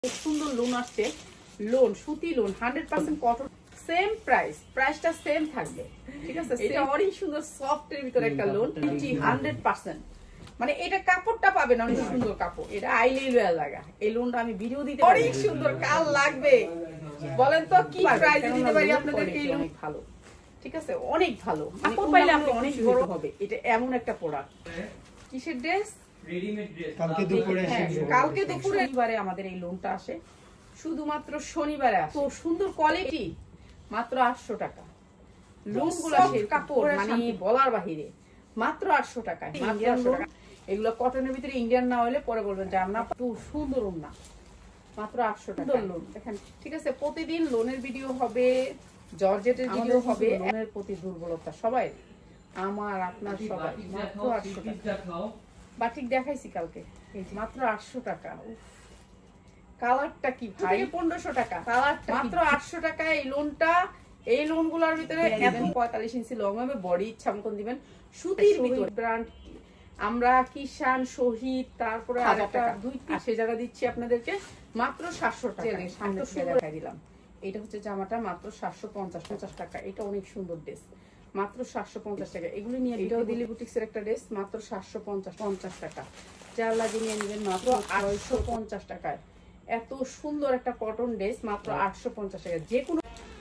খুব সুন্দর লোন আসছে, লোন সুতি লোন 100% কটন, সেম প্রাইসটা সেম থাকবে, ঠিক আছে। এটা অনেক সুন্দর সফট এর ভিতরে একটা লোন 100%, মানে এটা কাপড়টা পাবে না, অনেক সুন্দর কাপড়, এটা আইলেই লয়া লাগা। এই লোনটা আমি ভিডিও দিতে অনেক সুন্দর, কাল লাগবে বলেন তো কি প্রাইস দিতে পারি আপনাদেরকে। এই লোন ভালো, ঠিক আছে, অনেক ভালো, কাপড় পাইলে আপনি অনেক বড় হবে। এটা এমন একটা প্রোডাক্ট। কিসের ড্রেস? Readymade dress. কালকে দুপুরে শনিবারে আমাদের এই লোনটা আসে, শুধুমাত্র শনিবারে আসে। তো সুন্দর কোয়ালিটি, মাত্র 800 টাকা। লোনগুলো সেই কাপড় মানে বলার বাহিরে, মাত্র 800 টাকায়, মাত্র 800 টাকা। এগুলো কটনের ভিতরে ইন্ডিয়ান না হলে পরে বলবেন যে আমরা তো সুন্দর না, মাত্র 800 টাকা লোন। দেখেন, ঠিক আছে, প্রতিদিন লোনের ভিডিও হবে, জর্জেটের ভিডিও হবে। লোনের প্রতি দুর্বলতা সবাই, আমার আপনার সবাই। মাত্র 800 টাকা। বাটিক দেখাইছি কালকে, এই যে মাত্র 800 টাকা। কালারটা কি ভাই, 1500 টাকা কালারটা, মাত্র 800 টাকা এই লোনটা। এই লোনগুলোর ভিতরে 45 ইঞ্চি লং হবে, বডি ইচ্ছা মতন দিবেন। সুতির ভিতরে ব্র্যান্ড আমরা কিষান, শহীদ, তারপরে আরেকটা 2-3 সে জায়গা দিচ্ছি আপনাদেরকে মাত্র 700 টাকা। সামনে থেকে দেখাই দিলাম, এটা হচ্ছে জামাটা মাত্র 750 টাকা। এটা অনেক সুন্দর ড্রেস, মাত্র 750 টাকা। এগুলো নিয়ে, এটাও দিল্লি বুটিক্সের একটা ড্রেস, মাত্র 750 টাকা। যার লাগে নিয়ে নেবেন মাত্র 850 টাকায়। এত সুন্দর একটা কটন ড্রেস মাত্র 850 টাকা। যে কোনো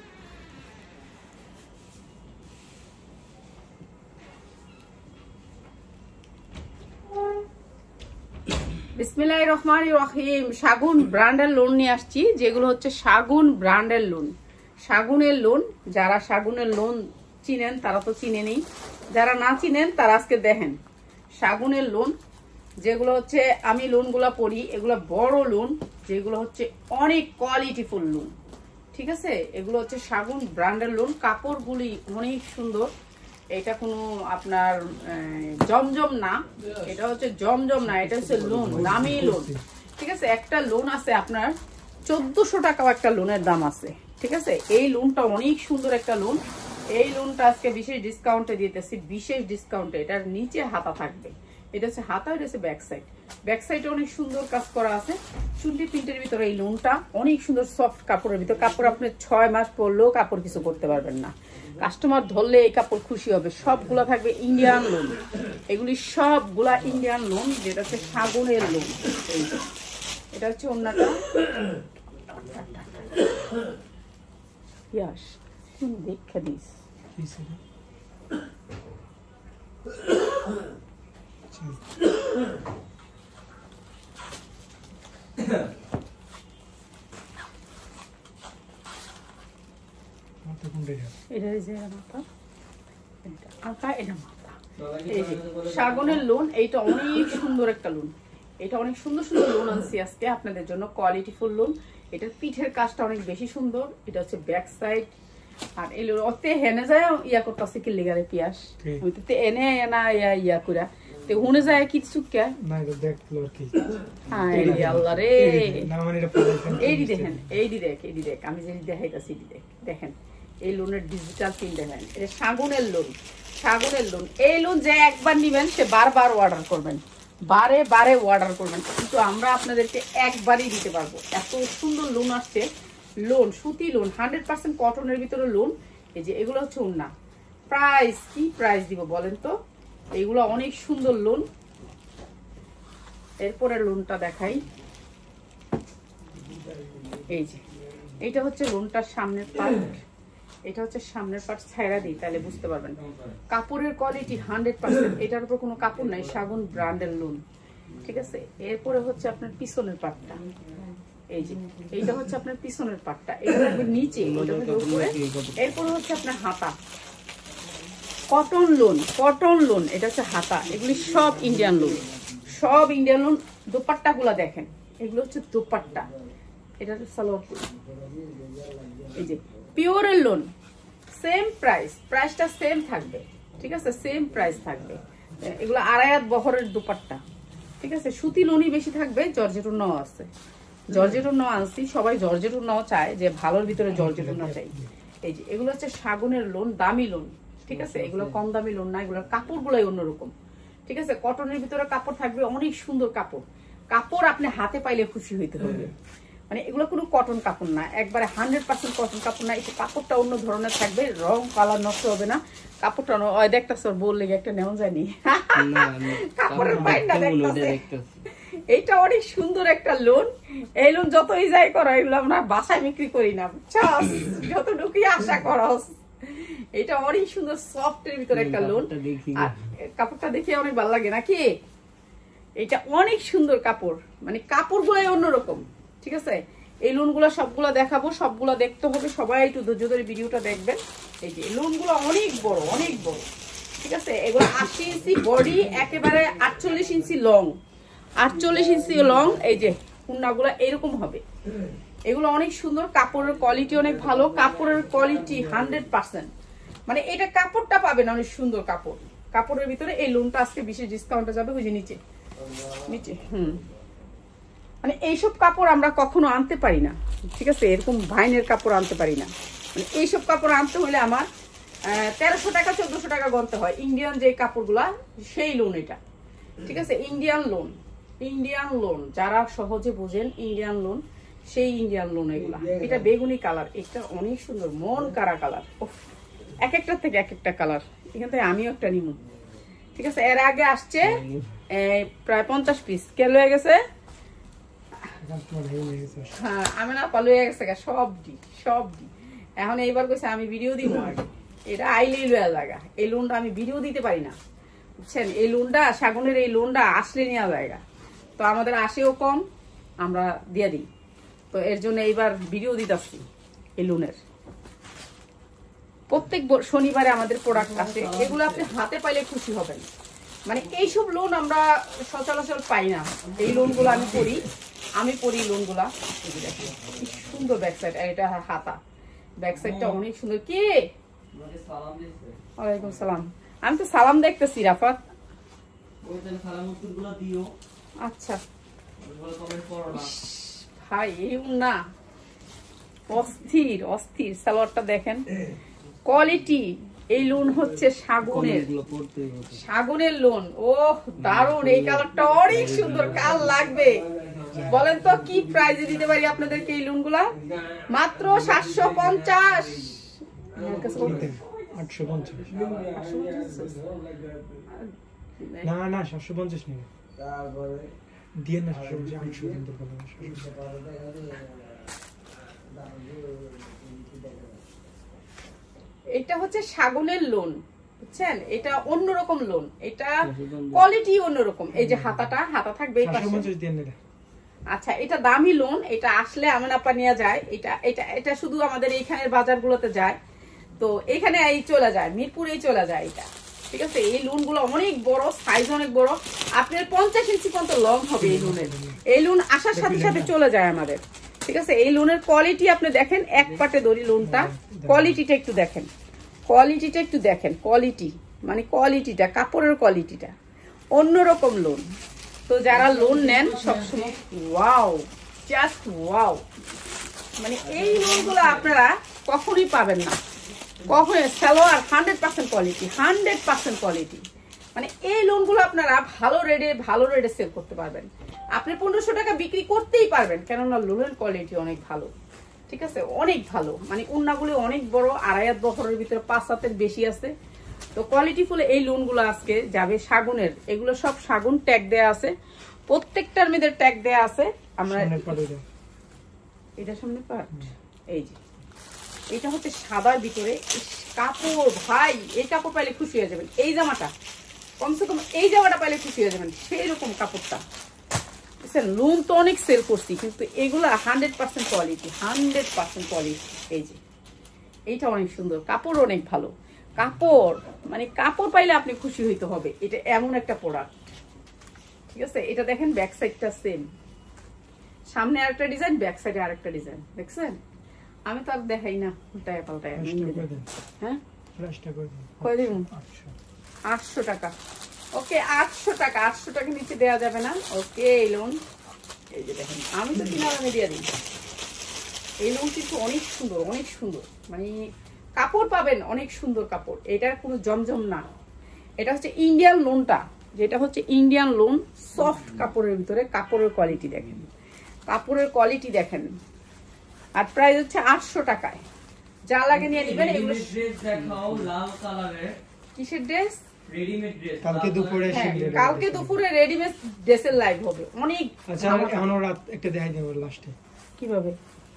বিসমিল্লাহির রহমানির রহিম। শাগুন ব্র্যান্ডের লোন নিয়ে আসছি, যেগুলো হচ্ছে শাগুন ব্র্যান্ডের লোন। শাগুনের লোন, যারা শাগুনের লোন চিনেন তারা তো চিনেনই, যারা না চিনেন তারা আজকে দেখেন। শাগুনের লোন যেগুলো হচ্ছে, আমি লোনগুলা পড়ি, এগুলো বড় লোন, যেগুলো হচ্ছে অনেক কোয়ালিটিফুল লোন, ঠিক আছে। এগুলো হচ্ছে শাগুন ব্র্যান্ডের লোন। কাপড়গুলি অনেক সুন্দর। এটা কোনো আপনার জমজম না, এটা হচ্ছে জমজম না, এটা হচ্ছে লোন, দামি লোন, ঠিক আছে। একটা লোন আছে আপনার 1400 টাকাও একটা লোনের দাম আছে, ঠিক আছে। এই লোনটা অনেক সুন্দর একটা লোন। এই লোনটা আজকে বিশেষ ডিসকাউন্টে দিতেছি, বিশেষ ডিসকাউন্টে। এটার নিচে হাতা থাকবে, এটা হচ্ছে হাতা, এটা হচ্ছে ব্যাক সাইড। ব্যাক সাইডে অনেক সুন্দর কাজ করা আছে, চুন্ডি প্রিন্টের ভিতরে এই লোনটা অনেক সুন্দর সফট কাপড়ের ভিতর। কাপড় আপনি 6 মাস পরলেও কাপড় কিছু করতে পারবেন না, কাস্টমার ধরলে এই কাপড় খুশি হবে। সবগুলা থাকবে ইন্ডিয়ান লোন, এগুলি সবগুলা ইন্ডিয়ান লোন, যেটা হচ্ছে শাগুনের লোন। এটা হচ্ছে অন্যটা, ইয়াস দেখা দিস। শাগুনের লোন, এইটা অনেক সুন্দর একটা লোন। এটা অনেক সুন্দর সুন্দর লোন আনছি আজকে আপনাদের জন্য, কোয়ালিটিফুল লোন। এটার পিঠের কাজটা অনেক বেশি সুন্দর। এটা হচ্ছে ব্যাক সাইড। আর এই লোন অতে হেনে যায় ইয়া করতেছে কি লিগারে পিয়াস, আমি তো এনে না ইয়া করা তে হুনে যায় কিছু কে না, এটা দেখ ফ্লোর কি আই আল্লাহ রে। না মানে এটা এইডি দেখেন, এইডি দেখ আমি যেই দেখাইতাছি, দেখেন এই লোনের ডিজিটাল প্রিন্ট দেখেন। এটা শাগুনের লোন, শাগুনের লোন। এই লোন যে একবার নিবেন সে বারবার অর্ডার করবেন, বারে বারে অর্ডার করবেন, কিন্তু আমরা আপনাদেরকে একবারই দিতে পারবো। এত সুন্দর লোন আসছে, লোন সুতি লোন 100% কটনের ভিতরে লোন। এই যে এগুলো হচ্ছে ওন্না। প্রাইস কি প্রাইস দিব বলেন তো? এগুলো অনেক সুন্দর লোন। এরপরে লোনটা দেখাই, এই যে এইটা হচ্ছে লোনটার সামনের পার্ট। এটা হচ্ছে সামনের পার্ট, ছাইরা দিই তাহলে বুঝতে পারবেন। কাপড়ের কোয়ালিটি 100%, এটার উপর কোনো কাপড় নাই, শাগুন ব্র্যান্ডের লোন, ঠিক আছে। এরপরে হচ্ছে আপনার পিছনের পার্টটা, এই যে এইটা হচ্ছে আপনার পিছনের পার্টটা, এটা থাকবে নিচে, এটা থাকবে উপরে। এরপরে হচ্ছে আপনার হাতা, কটন লোন, কটন লোন, এটা হচ্ছে হাতা। এগুলি সব ইন্ডিয়ান লোন, সব ইন্ডিয়ান লোন। দোপাট্টা গুলা দেখেন, এগুলো হচ্ছে দোপাট্টা, এটা হচ্ছে সালোয়ার। এই যে পিওরের লোন, সেম প্রাইসটা সেম থাকবে, ঠিক আছে, সেম প্রাইস থাকবে। এগুলো আড়াইয়াত বহরের দোপাট্টা, ঠিক আছে। সুতি লোনই বেশি থাকবে, জর্জেট ওন্নাও আছে, জর্জেট ওন্নাও আনছি। সবাই জর্জেট ওন্নাও চায়, যে ভালোর ভিতরে জর্জেট ওন্না চাই। এই যে এগুলো হচ্ছে শাগুনের লোন, দামি লোন, ঠিক আছে। এগুলো কম দামি লোন না, এগুলোর কাপড় গুলাই অন্যরকম, ঠিক আছে। কটনের ভিতরে কাপড় থাকবে, অনেক সুন্দর কাপড়। কাপড় আপনি হাতে পাইলে খুশি হইতে হবে। মানে এগুলো কোনো কটন কাপড় না, একবারে 100% কটন কাপড় না। এটা কাপড়টা অন্য ধরনের থাকবে, রং কালার নষ্ট হবে না। কাপড়টা দেখতেছ বললে একটা নেওয়া যায়নি কাপড়ের বাইন্ডা দেখতেছ। এইটা অনেক সুন্দর একটা লোন। এই লোন যতই যাই করো, এগুলো আমরা বাসায় বিক্রি করি না, যতটুকুই আশা করস। এটা অনেক সুন্দর সফটের ভিতরে একটা লোন। আর কাপড়টা দেখে অনেক ভালো লাগে নাকি? এটা অনেক সুন্দর কাপড়, মানে কাপড়গুলাই অন্যরকম। ঠিক আছে, এই লোনগুলো সবগুলো দেখাবো, সবগুলো দেখতে হবে, সবাই একটু ধৈর্য ধরে ভিডিওটা দেখবেন। এই যে লোনগুলো অনেক বড়, অনেক বড়। ঠিক আছে, এগুলো 80 ইঞ্চি বডি, একেবারে 48 ইঞ্চি লং, 48 ইঞ্চি লং। এই যে কুন্নাগুলো এরকম হবে। এগুলো অনেক সুন্দর, কাপড়ের কোয়ালিটি অনেক ভালো, কাপড়ের কোয়ালিটি 100%। মানে এটা কাপড়টা পাবেন অনেক সুন্দর কাপড়। কাপড়ের ভিতরে এই লোনটা আজকে বিশেষ ডিসকাউন্টে যাবে, ওই যে নিচে নিচে। মানে এইসব কাপড় আমরা কখনো আনতে পারি না। ঠিক আছে, এরকম ভাইনের কাপড় আনতে পারি না। মানে এইসব কাপড় আনতে হলে আমার 1300 টাকা 1400 টাকা গনতে হয়। ইন্ডিয়ান যে কাপড়গুলা, সেই লোন এটা। ঠিক আছে, ইন্ডিয়ান লোন, ইন্ডিয়ান লোন যারা সহজে বোঝেন, ইন্ডিয়ান লোন, সেই ইন্ডিয়ান লোন এগুলা। এটা বেগুনি কালার, এটা অনেক সুন্দর মন কারা কালার। এক একটার থেকে এক একটা কালার। এখান থেকে আমিও একটা নিব। ঠিক আছে, এর আগে আসছে প্রায় 50 পিস। কে লয়ে গেছে? হ্যাঁ, আমি না পালু হয়ে গেছে সব ডি। এখন এইবার কইছে আমি ভিডিও দিব আগে। এটা আইলেই লয়া জায়গা। এই লোনটা আমি ভিডিও দিতে পারি না, বুঝছেন? এই লোনটা শাগুনের, এই লোনটা আসলে নেওয়া জায়গা, তো আমাদের আসেও কম, আমরা দিয়ে দিই। তো এর জন্য এইবার ভিডিও দিতেছি এই লোনের। প্রত্যেক শনিবারে আমাদের প্রোডাক্ট আসে, এগুলো আপনি হাতে পাইলে খুশি হবেন। মানে এইসব লোন আমরা সচরাচর পাই না। এই লোনগুলো আমি পড়ি লোনগুলা। সুন্দর ব্যাক সাইড, আর এটা হাতা, ব্যাক সাইডটা অনেক সুন্দর। কে? ওয়ালাইকুম সালাম। আমি তো সালাম দেখতেছি রাফাত। আচ্ছা ভাই, এই না অস্থির অস্থির সালোয়ারটা দেখেন, কোয়ালিটি। এই লোন হচ্ছে শাগুনের লোন। ও দারুন, এই কালারটা অনেক সুন্দর। কাল লাগবে বলেন তো কি প্রাইজে দিতে পারি আপনাদেরকে এই লোনগুলা? মাত্র 750। 850 না 750 নেই, দিয়ে না 750। এটা হচ্ছে শাগুনের লোন, বুঝছেন? এটা অন্যরকম লোন, এটা কোয়ালিটি অন্যরকম। এই যে হাতা থাকবে এই পাশে। আচ্ছা, এটা দামি লোন। এটা আসলে আমেন আপা নিয়ে যায়। এটা শুধু আমাদের এইখানের বাজারগুলোতে যায়, তো এখানে এই চলে যায়, মিরপুরেই চলে যায় এটা। ঠিক আছে, এই লোনগুলো অনেক বড়, সাইজ অনেক বড়। আপনার 50 ইঞ্চি পর্যন্ত লং হবে এই লোনের। এই লোন আসার সাথে সাথে চলে যায় আমাদের। ঠিক আছে, এই লোনের কোয়ালিটি আপনি দেখেন, এক পাটে দড়ি লোনটা। কোয়ালিটিটা একটু দেখেন, কোয়ালিটি মানে কোয়ালিটিটা, কাপড়ের কোয়ালিটিটা অন্যরকম লোন। তো যারা লোন নেন সবসময় ওয়াও, জাস্ট ওয়াও। মানে এই লোনগুলো আপনারা কখনোই পাবেন না, কখনোই। সালোয়ার 100% কোয়ালিটি, 100% কোয়ালিটি। মানে এই লোনগুলো আপনারা ভালো রেটে সেল করতে পারবেন। আপনি 1500 টাকা বিক্রি করতেই পারবেন, কেননা লোনের কোয়ালিটি অনেক ভালো। ঠিক আছে, অনেক ভালো। মানে উন্নাগুলো অনেক বড়, 2.5 বহরের ভিতরে 5 হাতের বেশি আছে। তো কোয়ালিটি ফুল এই লোনগুলো আজকে যাবে শাগুনের। এগুলো সব শাগুন ট্যাগ দেয়া আছে, প্রত্যেকটার মধ্যে ট্যাগ দেয়া আছে। আমরা এটা সামনে পাট, এই যে এটা হচ্ছে সাদার ভিতরে কাপড়। ভাই, এই কাপড় পাইলে খুশি হয়ে যাবেন। এই জামাটা কমসে কম, এই জামাটা পাইলে খুশি হয়ে যাবেন, সেই রকম কাপড়টা। লোন তো অনেক সেল করছি, কিন্তু এগুলা 100% কোয়ালিটি, 100% কোয়ালিটি। এই যে এইটা অনেক সুন্দর, কাপড় অনেক ভালো। কাপড় মানে কাপড় পাইলে আপনি খুশি হইতে হবে। এটা এমন একটা প্রোডাক্ট। ঠিক আছে, এটা দেখেন ব্যাক সাইডটা সেম, সামনে আরেকটা ডিজাইন, ব্যাক সাইডে আরেকটা ডিজাইন। দেখছেন? আমি তো আর দেখাই না উল্টায় পাল্টায়। হ্যাঁ, কয় দিন? 800 টাকা। ওকে, 800 টাকা, 800 টাকা নিচে দেওয়া যাবে না। ওকে, এই লোন এই যে দেখেন, আমি তো 3000 দিয়ে দিই। এই লোন কিন্তু অনেক সুন্দর, অনেক সুন্দর। মানে কাপড় পাবেন অনেক সুন্দর কাপড়। এটা কোনো জমজম না, এটা হচ্ছে ইন্ডিয়ান লোনটা, যেটা হচ্ছে ইন্ডিয়ান লোন। সফট কাপড়ের ভিতরে, কাপড়ের কোয়ালিটি দেখেন, কাপড়ের কোয়ালিটি দেখেন, আর প্রাইস হচ্ছে 800 টাকায়। যা লাগে নিয়ে নেবেন। এগুলো ড্রেস দেখাও লাল কালারের। কিসের ড্রেস? Readymade dress. কালকে দুপুরে রেডিমেড ড্রেসের লাইভ হবে অনেক। আচ্ছা এখন রাত একটা দেখাই দেব লাস্টে। কিভাবে?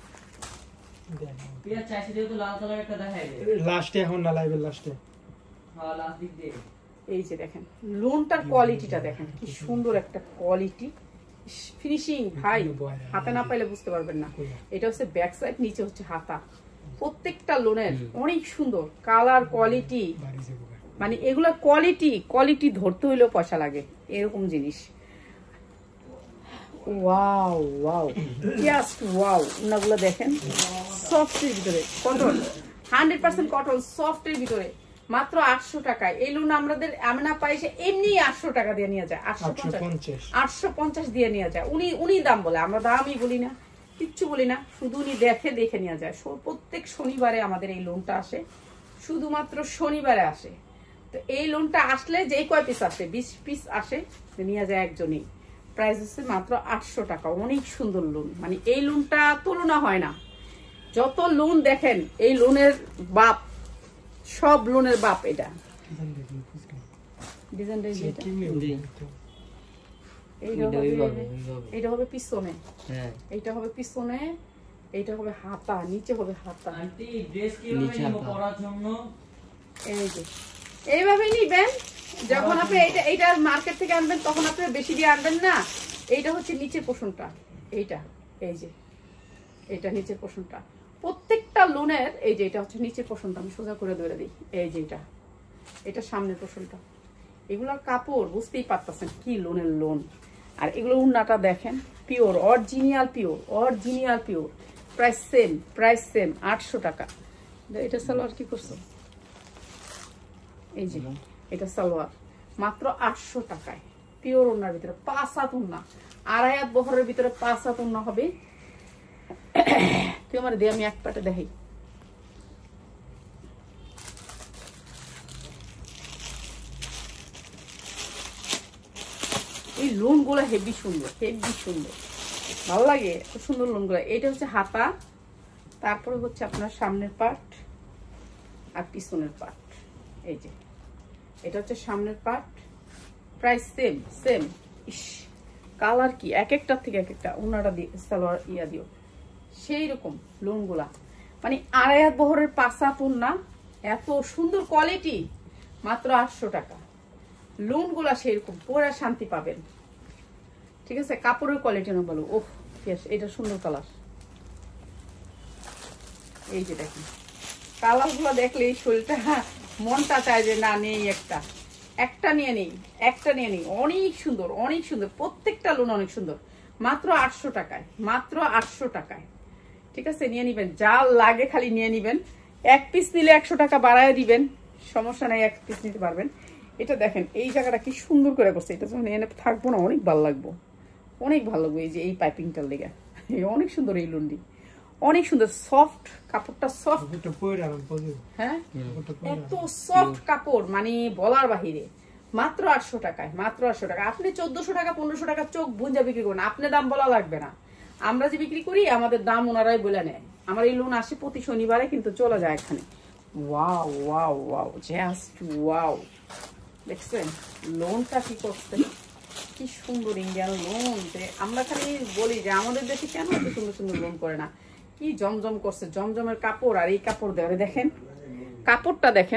পিয়া চাইছে যেহেতু লাল কালার একটা দেখাই দে। লাস্টে এখন না, লাইভের লাস্টে। হ্যাঁ লাস্ট দিক দে। এই যে দেখেন লোনটার কোয়ালিটিটা দেখেন, কি সুন্দর একটা কোয়ালিটি, ফিনিশিং ভাই, হাতে না পাইলে বুঝতে পারবেন না। এটা হচ্ছে ব্যাক সাইড, নিচে হচ্ছে হাতা। প্রত্যেকটা লোনের অনেক সুন্দর কালার কোয়ালিটি, মানে এগুলা কোয়ালিটি ধরতে হইলেও পয়সা লাগে, এরকম জিনিস। Wow wow just wow. ওনাগুলো দেখেন সফটের ভিতরে, কটন 100% কটন, সফটের ভিতরে মাত্র 800 টাকায়। এই লোন আমাদের আমরা পাইছে এমনি 800 টাকা দিয়ে নিয়ে যায়, 850 দিয়ে নিয়ে যায়। উনি দাম বলে, আমরা দামই বলি না, কিচ্ছু বলি না, শুধু উনি দেখে নিয়ে যায়। প্রত্যেক শনিবারে আমাদের এই লোনটা আসে, শুধুমাত্র শনিবারে আসে। তো এই লোনটা আসলে যেই কয় পিস আসে, 20 পিস আসে, নিয়ে যায় একজনই। প্রাইস হচ্ছে মাত্র 800 টাকা। অনেক সুন্দর লোন, মানে এই লোনটা তুলনা হয় না। যত লোন দেখেন, এই লোনের বাপ, সব লোনের বাপ এটা। এইটা হবে পিছনে, এইটা হবে পিছনে, এইটা হবে হাতা, নিচে হবে হাতা। আন্টি ড্রেস কিভাবে নিব পরার জন্য? এই যে এইভাবে নিবেন। যখন আপনি এইটা মার্কেট থেকে আনবেন তখন আপনি বেশি দিয়ে আনবেন না। এইটা হচ্ছে নিচের পোর্শনটা, এইটা এই যে এটা নিচের পোর্শনটা। প্রত্যেকটা লোনের এই যে এটা হচ্ছে নিচের পোর্শনটা, আমি সোজা করে ধরে দিই। এই যে এটা সামনের পোর্শনটা। এগুলোর কাপড় বুঝতেই পারতেছেন কি লোনের লোন। আর এগুলো উন্নাটা দেখেন, pure original pure. Price same 800 টাকা। এটা সালোয়ার কি করছো? এই যে এটা সালোয়ার মাত্র 800 টাকায়, পিওর ওনার ভিতরে 5 হাত ওন্না, 2.5 হাত বহরের ভিতরে 5 হাত ওন্না হবে। তুই আমার দিয়ে আমি এক পাটে দেখাই। এই লোন গুলা হেভি সুন্দর, ভালো লাগে, এত সুন্দর লোন গুলা। এটা হচ্ছে হাতা, তারপরে হচ্ছে আপনার সামনের পার্ট আর পিছনের পার্ট। এই যে এটা হচ্ছে সামনের পার্ট, প্রাইস সেম। কালার কি এক একটার থেকে এক একটা, ওনারা দিয়ে সালোয়ার ইয়া দিও সেই রকম লোন গুলা, মানে 2.5 হাত বহরের 5 হাত ওন্না, এত সুন্দর কোয়ালিটি, মাত্র 800 টাকা। লোন গুলা সেরকম পুরা শান্তি পাবেন। ঠিক আছে, কাপড়ের কোয়ালিটি না বলো, ওহ এটা সুন্দর কালার। এই যে দেখেন কালার গুলো দেখলে এই শরীরটা মনটা চায় যে না নেই, একটা নিয়ে নেই। অনেক সুন্দর প্রত্যেকটা লোন অনেক সুন্দর। মাত্র 800 টাকায়, ঠিক আছে, নিয়ে নিবেন। যা লাগে খালি নিয়ে নিবেন। এক পিস নিলে 100 টাকা বাড়ায় দিবেন, সমস্যা নাই, এক পিস নিতে পারবেন। এটা দেখেন এই জায়গাটা কি সুন্দর করে করছে। এটা যখন এনে থাকবো না অনেক ভালো লাগবে। এই যে এই পাইপিংটার লেগে অনেক সুন্দর। এই লুন্ডি অনেক সুন্দর, সফট কাপড়টা, সফট। হ্যাঁ, এত সফট কাপড়, মানে বলার বাহিরে। মাত্র 800 টাকায়, আপনি 1400 টাকা 1500 টাকা চোখ বুঝা বিক্রি করুন, আপনি দাম বলা লাগবে না। আমরা যে বিক্রি করি আমাদের দাম ওনারাই বলে নেয়। আমার এই লোন আসে প্রতি শনিবারে, কিন্তু চলে যায় এখানে। Wow just wow. দেখছেন লোনটা কি করছে, কি সুন্দর ইন্ডিয়ান লোন। যে আমরা খালি বলি যে আমাদের দেশে কেন এত সুন্দর লোন করে না, কি জমজম করছে। জমজমের কাপড় আর এই কাপড় দেখেন, কাপড়টা দেখেন।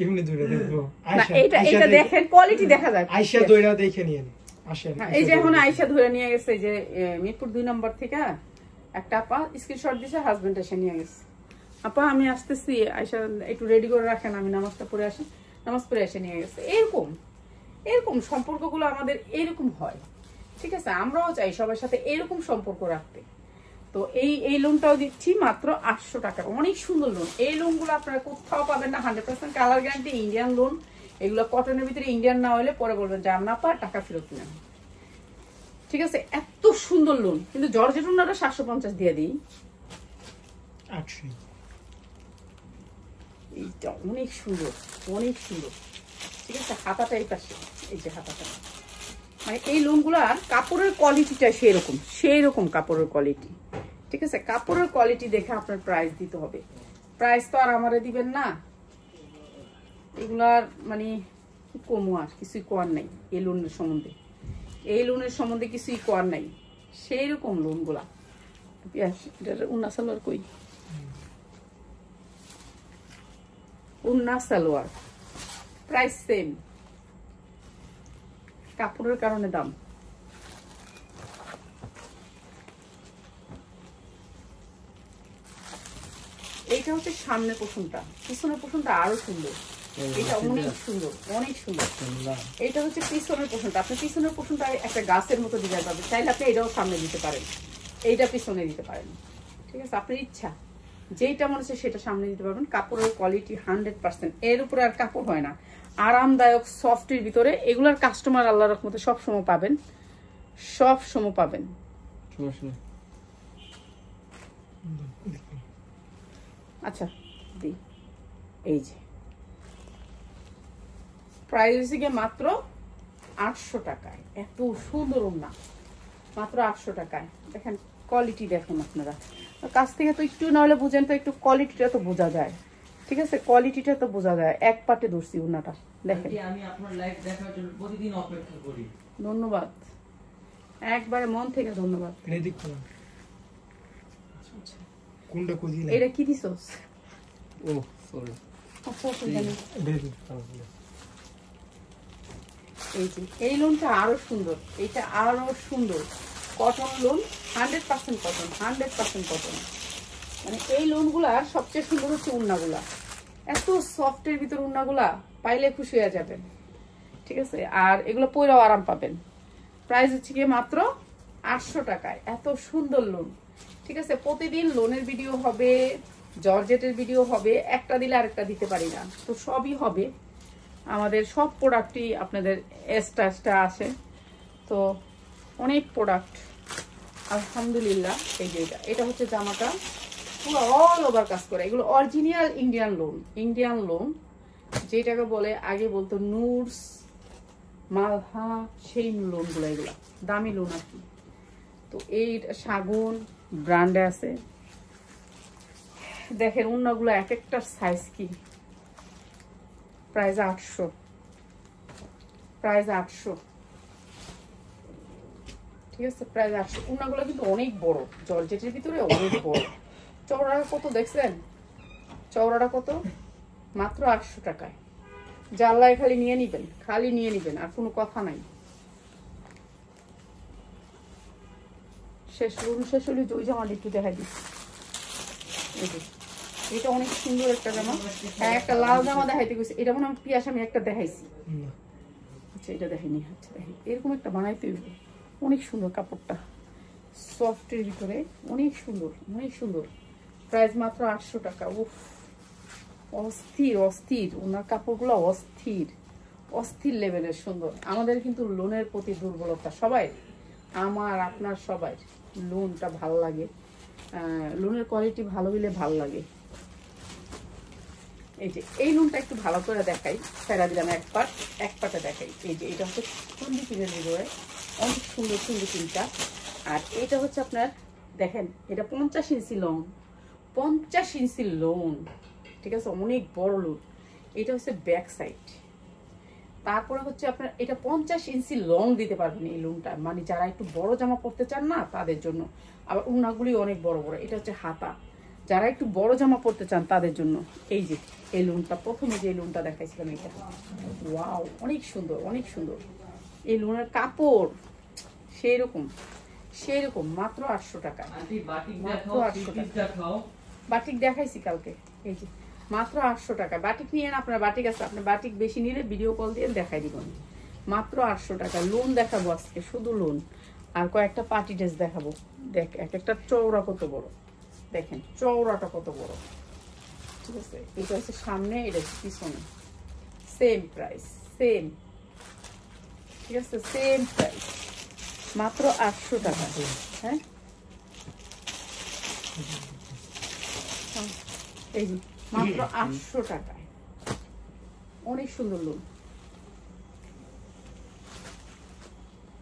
এটা দেখেন কোয়ালিটি দেখা যায়। আয়শা দইরা দেখে নিয়েন। এই যে এখন আয়শা ধরে নিয়ে গেছে, যে মিরপুর 2 নম্বর থেকে একটা আপা স্ক্রিনশট দিছে, হাজবেন্ড এসে নিয়ে গেছে। আপা আমি আসতেছি, আয়শা একটু রেডি করে রাখেন, আমি নামাজটা পড়ে আসি। নামাজ পড়ে এসে নিয়ে গেছে। এরকম সম্পর্কগুলো আমাদের এরকম হয়। ঠিক আছে, আমরাও চাই সবার সাথে এরকম সম্পর্ক রাখতে। তো এই লোনটাও দিচ্ছি মাত্র 800 টাকা। অনেক সুন্দর লোন। এই লোনগুলো আপনারা কোথাও পাবেন না। 100% কালার গ্যারান্টি, ইন্ডিয়ান লোন। এগুলো কটনের ভিতরে ইন্ডিয়ান না হলে পরে বলবেন যে আমরা টাকা ফেরত নেন। ঠিক আছে, এত সুন্দর লোন। কিন্তু জর্জেট ওনারা 750 দিয়ে দিই। এইটা অনেক সুন্দর। ঠিক আছে, হাতাটা এই পাশে, এই যে হাতাটা মানে এই লোনগুলার কাপড়ের কোয়ালিটিটা সেই রকম কাপড়ের কোয়ালিটি। ঠিক আছে, কাপড়ের কোয়ালিটি দেখে আপনার প্রাইস দিতে হবে। প্রাইস তো আর আমারে দিবেন না, এগুলার মানে কমু আর কিছুই কোয়ার নাই। এই লোনের সম্বন্ধে কিছুই কোয়ার নাই, সেই রকম লোনগুলা। উন্না সালোয়ার কই, উন্না সালোয়ার প্রাইস সেম, কাপড়ের কারণে দাম। এইটা হচ্ছে সামনের পোষণটা, পিছনের পোষণটা আরো সুন্দর। এটা অনেক সুন্দর, অনেক সুন্দর। এটা হচ্ছে পিছনের পোষণটা। আপনি পিছনের পোষণটা একটা গাছের মতো ডিজাইন পাবেন, চাইলে আপনি এটাও সামনে দিতে পারেন, এইটা পিছনে দিতে পারেন। ঠিক আছে, আপনার ইচ্ছা যেটা মনে হচ্ছে সেটা সামনে দিতে পারবেন। কাপড়ের কোয়ালিটি 100%, এর উপরে আর কাপড় হয় না। আরামদায়ক সফটের ভিতরে এগুলার কাস্টমার আল্লাহর রহমতে সবসময় পাবেন, সবসময় পাবেন। আচ্ছা দি, এই যে প্রাইস হচ্ছে গিয়ে মাত্র 800 টাকায়। এত সুন্দর ওড়না, মাত্র 800 টাকায়। দেখেন কোয়ালিটি, দেখুন আপনারা কাছ থেকে তো একটু নাহলে বুঝেন তো, একটু কোয়ালিটিটা তো বোঝা যায়। ঠিক আছে, কোয়ালিটিটা তো বোঝা যায়। এক পাটে ধরছি ওড়নাটা, দেখেন। আমি আপনার লাইভ দেখার জন্য প্রতিদিন অপেক্ষা করি। ধন্যবাদ, একবারে মন থেকে ধন্যবাদ। কোনটা কুজিলা, এটা কি দিছস? ও সরি, আচ্ছা জানি। এই যে এই লোনটা আরো সুন্দর, এটা আরো সুন্দর। Cotton lawn, 100% cotton, 100% cotton. মানে এই লোনগুলার সবচেয়ে সুন্দর হচ্ছে উন্নাগুলা। এত সফটের ভিতর উন্নাগুলা পাইলে খুশি হয়ে যাবেন। ঠিক আছে, আর এগুলো পরেও আরাম পাবেন। প্রাইস হচ্ছে গিয়ে মাত্র 800 টাকায়। এত সুন্দর লোন। ঠিক আছে, প্রতিদিন লোনের ভিডিও হবে, জর্জেটের ভিডিও হবে, একটা দিলে আরেকটা দিতে পারি না, তো সবই হবে। আমাদের সব প্রোডাক্টই আপনাদের এক্সট্রা আসে, তো অনেক প্রোডাক্ট আলহামদুলিল্লাহ। এই যে এটা হচ্ছে জামাটা, পুরো অল ওভার কাজ করে। এগুলো অরিজিনাল ইন্ডিয়ান লোন, যেটাকে বলে আগে বলতো নুরস, মালহা, সেই লোনগুলো, এগুলা দামি লোন আর কি। তো এই শাগুন ব্র্যান্ডে আছে। দেখেন উন্নাগুলো এক একটা সাইজ কি, প্রাইস 800, প্রাইস 800। ঠিক আছে, প্রাইস 800। উন্নাগুলো কিন্তু অনেক বড়, জর্জেটের ভিতরে অনেক বড়। চওড়াটা কত দেখছেন? চওড়াটা কত? মাত্র 800 টাকায়। জানলায় খালি নিয়ে নিবেন, খালি নিয়ে নিবেন, আর কোনো কথা নাই। শেষ হলে ওই জামাটা একটু দেখাই দিচ্ছি। এটা অনেক সুন্দর একটা জামা। হ্যাঁ, একটা লাল জামা দেখাইতে গেছি, এটা মনে হয় পিয়াস আমি একটা দেখাইছি। আচ্ছা এটা দেখাইনি, আচ্ছা দেখি, এরকম একটা বানাইতে হইব। অনেক সুন্দর কাপড়টা, সফটের ভিতরে, অনেক সুন্দর, অনেক সুন্দর। প্রাইস মাত্র 800 টাকা। উফ, অস্থির অস্থির ওনার কাপড়গুলো, অস্থির লেভেলের সুন্দর। আমাদের কিন্তু লোনের প্রতি দুর্বলতা সবাই, আমার আপনার সবাই। লোনটা ভালো লাগে, লোনের কোয়ালিটি ভালো হইলে ভালো লাগে। এই যে এই লোনটা একটু ভালো করে দেখাই, ফেরা দিলাম এক পাটে দেখাই। এই যে এটা হচ্ছে চুন্ডি পিনের ভিতরে, অনেক সুন্দর চুন্ডি পিনটা। আর এটা হচ্ছে আপনার, দেখেন এটা 50 ইঞ্চি লং, 50 ইঞ্চি লোন। ঠিক আছে, অনেক বড় লোন। এটা হচ্ছে ব্যাক সাইড। তারপরে হচ্ছে আপনার এটা 50 ইঞ্চি লং দিতে পারবেন এই লোনটা, মানে যারা একটু বড় জামা পরতে চান না তাদের জন্য। আবার উন্নাগুলি অনেক বড় বড়। এটা হচ্ছে হাতা, যারা একটু বড় জামা পরতে চান তাদের জন্য। এই যে এই লোনটা, প্রথমে যে লোনটা দেখাইছিলাম, এটা ওয়াও, অনেক সুন্দর, অনেক সুন্দর। এই লোনের কাপড় সেই রকম, মাত্র 800 টাকা। মাত্র 800 টাকা। বাটিক দেখাইছি কালকে, এই যে মাত্র 800 টাকা। বাটিক নিয়ে আপনার বাটিক আছে, আপনার বাটিক বেশি নিলে ভিডিও কল দিয়ে দেখাই দিব। মাত্র 800 টাকা। লোন দেখাবো আজকে, শুধু লোন, আর কয়েকটা পার্টি ড্রেস দেখাবো। দেখ এক একটা চওড়া কত বড়, দেখেন চওড়াটা কত বড়। ঠিক আছে, এটা হচ্ছে সামনে, এটা হচ্ছে পিছনে। Same price, same. ঠিক আছে, সেম প্রাইস, মাত্র 800 টাকা। হ্যাঁ, এই যে মাত্র 800 টাকায়, অনেক সুন্দর লোন।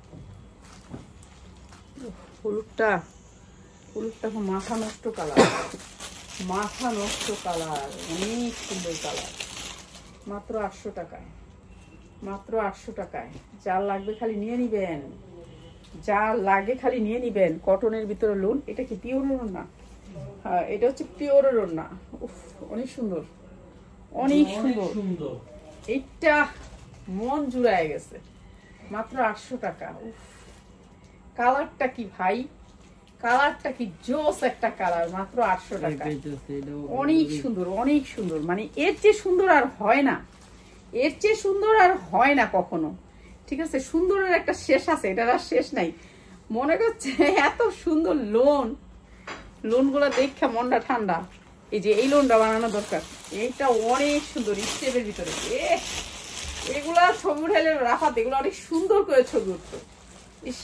হলুদটা মাথা নষ্ট কালার, মাথা নষ্ট কালার, অনেক সুন্দর কালার। মাত্র 800 টাকায়, মাত্র 800 টাকায়। যার লাগবে খালি নিয়ে নিবেন, যার লাগে খালি নিয়ে নিবেন। কটনের ভিতরে লোন। এটা কি পিওরের ওড়না? হ্যাঁ, এটা হচ্ছে পিওরের ওড়না। উফ, অনেক সুন্দর, অনেক সুন্দর। এইটা মন জুড়ায় গেছে। মাত্র 800 টাকা। উফ, কালারটা কি ভাই, কালারটা কি জোস একটা কালার। মাত্র 800 টাকা। অনেক সুন্দর, অনেক সুন্দর। মানে এর চেয়ে সুন্দর আর হয় না, এর চেয়ে সুন্দর আর হয় না কখনো। ঠিক আছে, সুন্দরের একটা শেষ আছে, এটার আর শেষ নাই। মনে করছে এত সুন্দর লোনগুলো দেখা মনটা ঠান্ডা। এই যে এই লোনটা বানানো দরকার, এইটা অনেক সুন্দর স্টেপের ভিতরে। এগুলা ছবি উঠাইলে রাফাত এগুলো অনেক সুন্দর করে ছবি উঠতো। ইস,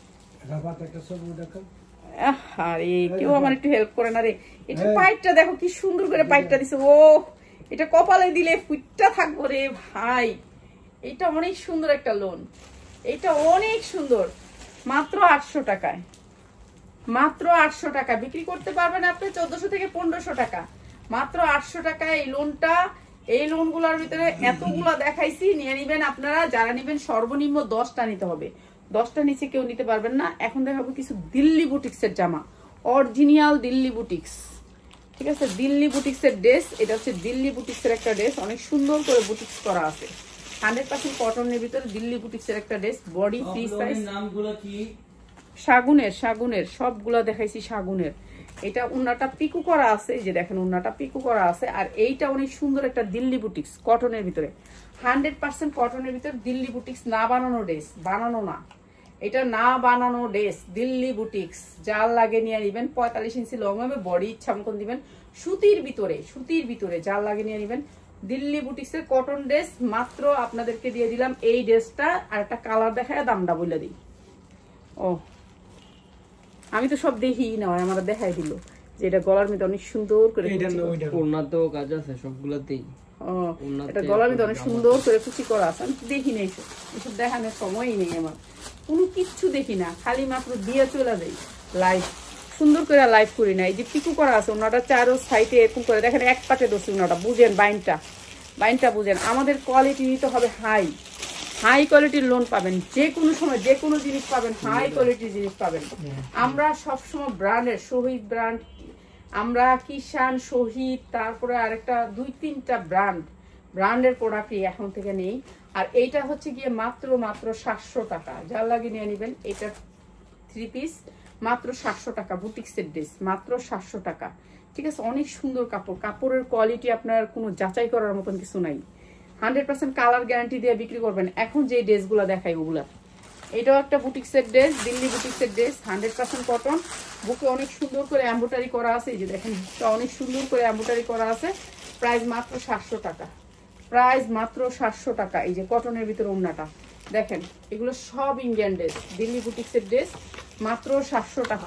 আরে কেউ আমার একটু হেল্প করে না রে। এটা পাইপটা দেখো কি সুন্দর করে পাইপটা দিছে। ও, এটা কপালে দিলে ফুটটা থাকবো রে ভাই। এটা অনেক সুন্দর একটা লোন, এটা অনেক সুন্দর। মাত্র 800 টাকায়, মাত্র 800 টাকা বিক্রি করতে পারবেন আপনি 1400 থেকে 1500 টাকা। মাত্র 800 টাকায় এই লোনটা। এই লোনগুলোর ভিতরে এতগুলা দেখাইছি, নিয়ে নিবেন আপনারা। যারা নিবেন সর্বনিম্ন 10টা নিতে হবে, 10টা নিচে কেউ নিতে পারবেন না। এখন দেখাবো কিছু দিল্লি বুটিক্সের জামা, অরিজিনাল দিল্লি বুটিক্স। ঠিক আছে, দিল্লি বুটিক্সের ড্রেস। এটা হচ্ছে দিল্লি বুটিক্সের একটা ড্রেস, অনেক সুন্দর করে বুটিক্স করা আছে। 100% কটনের ভিতরে দিল্লি বুটিক্সের একটা ড্রেস। Body free size. নামগুলো কি? শাগুনের সবগুলা দেখাইছি শাগুনের। এটা উন্নাটা পিকু করা আছে, এই যে দেখেন উন্নাটা পিকু করা আছে। আর এইটা অনেক সুন্দর একটা দিল্লি বুটিক্স কটনের ভিতরে, 100% কটনের ভিতরে দিল্লি বুটিক্স। না বানানো ড্রেস, বানানো না, এটা না বানানো ড্রেস, দিল্লি বুটিক্স। যার লাগে নিয়ে নিবেন। 45 ইঞ্চি লং হবে, বডি ইচ্ছা মতন দিবেন। সুতির ভিতরে, সুতির ভিতরে যার লাগে নিয়ে নিবেন। দিল্লি বুটিক্সের কটন ড্রেস। মাত্র আপনাদেরকে দিয়ে দিলাম এই ড্রেসটা। আর একটা কালার দেখায় দামটা বলে দিই। ও, আমি তো সব দেখি না, আমার দেখাই দিল যে এটা গলার মধ্যে অনেক সুন্দর করে ওড়নাতেও কাজ আছে সবগুলাতেই। এটা গলার মধ্যে অনেক সুন্দর করে কুচি করা আছে। আমি দেখি না এইসব, এসব দেখানোর সময়ই নেই আমার, কোনো কিচ্ছু দেখি না, খালি মাত্র দিয়ে চলে যাই লাইভ। সুন্দর করে লাইভ করি না। এই যে পিকু করা আছে ওনাটা চারো সাইডে এরকম করে দেখেন, এক পাটে দোষী ওনাটা। বুঝেন বাইনটা বুঝেন। আমাদের কোয়ালিটি নিতে হবে হাই, হাই কোয়ালিটির লোন পাবেন। যে কোনো সময় যে কোনো জিনিস পাবেন, হাই কোয়ালিটির জিনিস পাবেন। আমরা সবসময় ব্র্যান্ডের, শহীদ ব্র্যান্ড, আমরা কিষান, শহীদ, তারপরে আরেকটা 2-3টা ব্র্যান্ডের প্রোডাক্টই এখন থেকে নেই। আর এইটা হচ্ছে গিয়ে মাত্র 700 টাকা। যার লাগে নিয়ে নেবেন। এটা 3 পিস, মাত্র 700 টাকা। বুটিক্সের ড্রেস মাত্র 700 টাকা। ঠিক আছে, অনেক সুন্দর কাপড়। কাপড়ের কোয়ালিটি আপনার কোনো যাচাই করার মতন কিছু নাই। 100% কালার গ্যারান্টি দিয়ে বিক্রি করবেন। এখন যে ড্রেসগুলো দেখাই ওগুলা, এটাও একটা বুটিক্সের ড্রেস, দিল্লি বুটিক্সের ড্রেস, 100% কটন। বুকে অনেক সুন্দর করে এমব্রয়ডারি করা আছে। এই যে দেখেন, বুকটা অনেক সুন্দর করে এমব্রয়ডারি করা আছে। প্রাইস মাত্র 700 টাকা, প্রাইস মাত্র 700 টাকা। এই যে কটনের ভিতরে ওড়নাটা দেখেন, এগুলো সব ইন্ডিয়ান ড্রেস, দিল্লি বুটিক্সের ড্রেস, মাত্র 700 টাকা।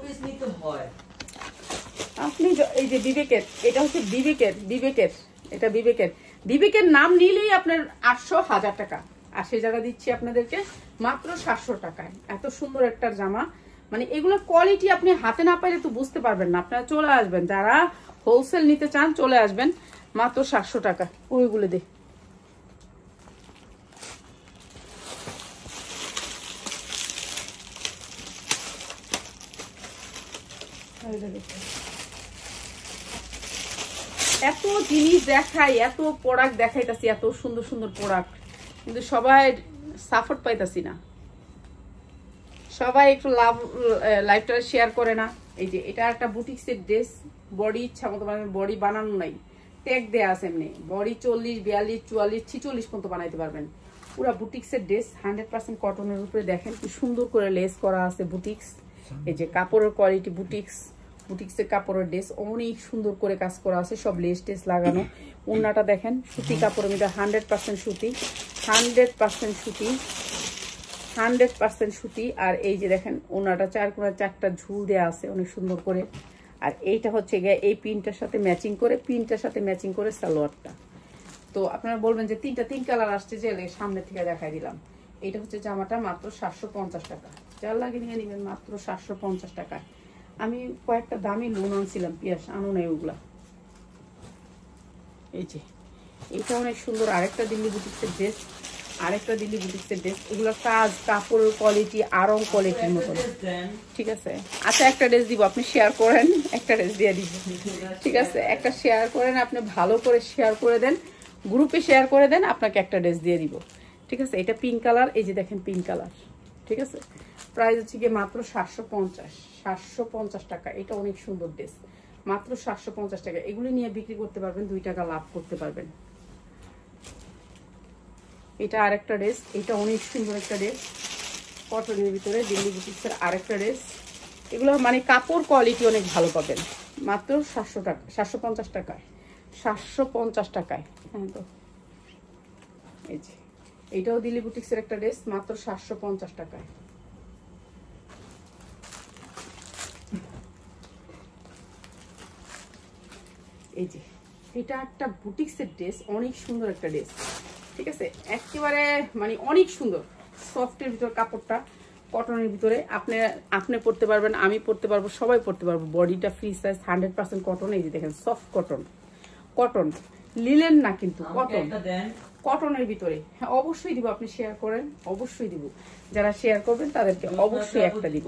আপনি এই যে বিবেকের, এটা হচ্ছে বিবেকের, এটা বিবেকের নাম নিলেই আপনার 800-1000 টাকা। আর সে জায়গা দিচ্ছি আপনাদেরকে মাত্র 700 টাকায়। এত সুন্দর একটা জামা। মানে এগুলো কোয়ালিটি আপনি হাতে না পাইলে তো বুঝতে পারবেন না। আপনারা চলে আসবেন, যারা হোলসেল নিতে চান চলে আসবেন। মাত্র 700 টাকা। ওইগুলো দে, এত জিনিস দেখাই, এত প্রোডাক্ট দেখাইতাছি, এত সুন্দর সুন্দর প্রোডাক্ট, কিন্তু সবাই সাপোর্ট পাইতাছি না। সবাই একটু লাইভটা শেয়ার করে না। এই যে এটা একটা বুটিক্সের ড্রেস, বডি ইচ্ছা মতো বডি বানানো নাই, ট্যাগ দেয়া আছে এমনি। বডি 40, 42, 44, 46 পর্যন্ত বানাইতে পারবেন। পুরা বুটিক্সের ড্রেস, 100% কটনের উপরে। দেখেন কি সুন্দর করে লেস করা আছে বুটিক্স। এই যে কাপড়ের কোয়ালিটি, বুটিক্সের কাপড়ের ড্রেস অনেক সুন্দর করে কাজ করা আছে, সব লেস টেস লাগানো। ওড়নাটা দেখেন, সুতি কাপড়ের মধ্যে 100% সুতি, 100% সুতি, 100% সুতি। আর এই যে দেখেন ওড়নাটা 4 কোণা 4টা ঝুল দেওয়া আছে অনেক সুন্দর করে। আর এইটা হচ্ছে গিয়ে এই প্রিন্টটার সাথে ম্যাচিং করে সালোয়ারটা। তো আপনারা বলবেন যে 3 কালার আসছে, যে সামনে থেকে দেখাই দিলাম। এইটা হচ্ছে জামাটা মাত্র 750 টাকা। যার লাগে নিয়ে নেবেন মাত্র 750 টাকায়। আমি কয়েকটা দামি লোন আনছিলাম, পিয়াস আনো নাই ওগুলা। এই যে এটা অনেক সুন্দর আরেকটা দিল্লি বুটিক্সের ড্রেস, আরেকটা দিল্লি বুটিক্সের ড্রেস। এগুলোর কাজ, কাপড়ের কোয়ালিটি আরং কোয়ালিটির মতো, ঠিক আছে। আচ্ছা একটা ড্রেস দিব, আপনি শেয়ার করেন, একটা ড্রেস দিয়ে দিব, ঠিক আছে। একটা শেয়ার করেন, আপনি ভালো করে শেয়ার করে দেন, গ্রুপে শেয়ার করে দেন, আপনাকে একটা ড্রেস দিয়ে দিব, ঠিক আছে। এটা পিঙ্ক কালার, এই যে দেখেন পিঙ্ক কালার, ঠিক আছে। প্রাইস হচ্ছে গিয়ে মাত্র 750 টাকা। এটা অনেক সুন্দর ড্রেস, মাত্র 750 টাকা। এগুলি নিয়ে বিক্রি করতে পারবেন, 2 টাকা লাভ করতে পারবেন। এটা আরেকটা ড্রেস, এটা অনেক সুন্দর একটা ড্রেস, কটনের ভিতরে দিল্লি বুটিক্সের আরেকটা ড্রেস। এগুলো মানে কাপড় কোয়ালিটি অনেক ভালো পাবেন, মাত্র 700 টাকা, 750 টাকায়, 750 টাকায়। হ্যাঁ তো এই যে এইটাও দিল্লি বুটিক্সের একটা ড্রেস, মাত্র 750 টাকায়। এই যে এটা একটা বুটিক্সের ড্রেস, অনেক সুন্দর একটা ড্রেস, ঠিক আছে। একেবারে মানে অনেক সুন্দর, সফটের ভিতর কাপড়টা, কটনের ভিতরে। আপনি পরতে পারবেন, আমি পরতে পারবো, সবাই পরতে পারবো। বডিটা ফ্রি সাইজ, 100% কটন। এই যে দেখেন সফট কটন, কটন লিলেন না কিন্তু কটন, কটনের ভিতরে। হ্যাঁ অবশ্যই দিব, আপনি শেয়ার করেন, অবশ্যই দিব। যারা শেয়ার করবেন তাদেরকে অবশ্যই একটা দিব।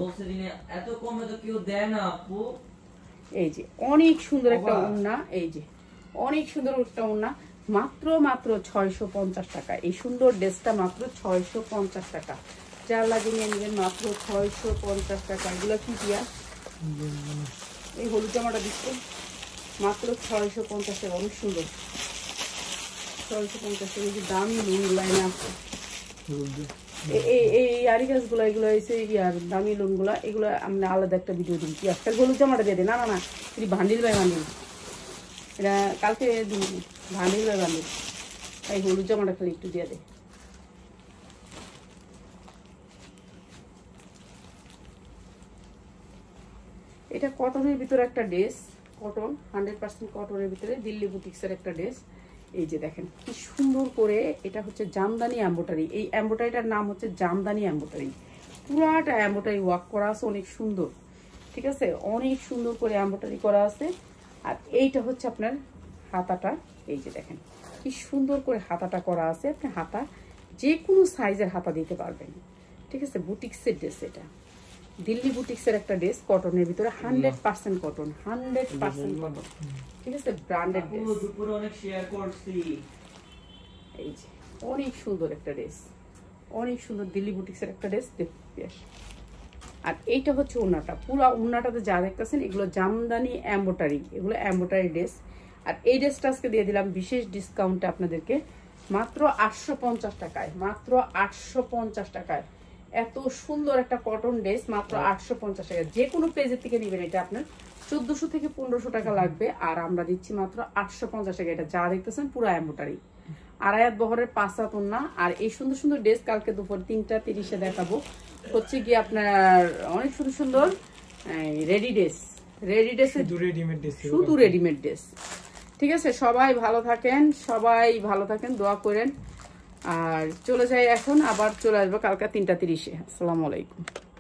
এই যে অনেক সুন্দর একটা ওড়না, এই যে অনেক সুন্দর একটা ওড়না, মাত্র 650 টাকা। এই সুন্দর ড্রেসটা মাত্র 650 টাকা। যার লাগে নিয়ে নেবেন মাত্র 650 টাকা। এগুলো কি দিয়া এই হলুদ জামাটা দিচ্ছে মাত্র 650 টাকা, অনেক সুন্দর। 650 টাকা। এই যে দামি লোন লাইনে আছে, এই আরি গাছগুলো, এগুলো এসে আর দামি লোন গুলা, এগুলো আমরা আলাদা একটা ভিডিও দিন। কি একটা হলুদ জামাটা দিয়ে দিন। না না না, এটি ভান্ডিল বাই ভান্ডিল, এটা কালকে দিন, ভান্ডিল বাই ভান্ডিল। এই হলুদ জামাটা খালি একটু দিয়ে দেয়। এটা কটনের ভিতরে একটা ড্রেস, কটন 100% কটনের ভিতরে দিল্লি বুটিক্সের একটা ড্রেস। এই যে দেখেন কি সুন্দর করে, এটা হচ্ছে জামদানি এমব্রয়ডারি। এই এমব্রয়ডারিটার নাম হচ্ছে জামদানি এমব্রয়ডারি। পুরাটা এমব্রয়ডারি ওয়ার্ক করা আছে, অনেক সুন্দর, ঠিক আছে। অনেক সুন্দর করে এমব্রয়ডারি করা আছে। আর এইটা হচ্ছে আপনার হাতাটা, এই যে দেখেন কি সুন্দর করে হাতাটা করা আছে। আপনি হাতা যে কোনো সাইজের হাতা দিতে পারবেন, ঠিক আছে। বুটিক্সের ড্রেস, এটা দিল্লি বুটিক্সের একটা ড্রেস, কটনের ভিতরে 100% কটন, 100% কটন, ঠিক আছে। ব্র্যান্ডেড ড্রেস, এই যে অনেক সুন্দর একটা ড্রেস, অনেক সুন্দর দিল্লি বুটিক্সের একটা ড্রেস। বেশ। আর এইটা হচ্ছে ওড়নাটা, পুরো ওড়নাটাতে যা দেখতেছেন এগুলো জামদানি এমব্রয়ডারি, এগুলো এমব্রয়ডারি ড্রেস। আর এই ড্রেসটা আজকে দিয়ে দিলাম বিশেষ ডিসকাউন্টে আপনাদেরকে, মাত্র 850 টাকায়, মাত্র 850 টাকায়। এত সুন্দর একটা কটন ড্রেস মাত্র 850 টাকা। যে কোনো পেজের থেকে নেবেন, এটা আপনার 1400 থেকে 1500 টাকা লাগবে, আর আমরা দিচ্ছি মাত্র 850 টাকা। এটা যা দেখতেছেন পুরো এমব্রয়ডারি, আড়াইয়াত বহরের 5 হাত ওড়না। আর এই সুন্দর সুন্দর ড্রেস কালকে দুপুর 3টা 30-এ দেখাবো। হচ্ছে কি আপনার অনেক সুন্দর সুন্দর রেডি ড্রেস, রেডি ড্রেস, শুধু রেডিমেড ড্রেস, ঠিক আছে। সবাই ভালো থাকেন, সবাই ভালো থাকেন, দোয়া করেন। আর চলে যাই এখন, আবার চলে আসবো কালকে 3টা 30-এ। আসসালামু আলাইকুম।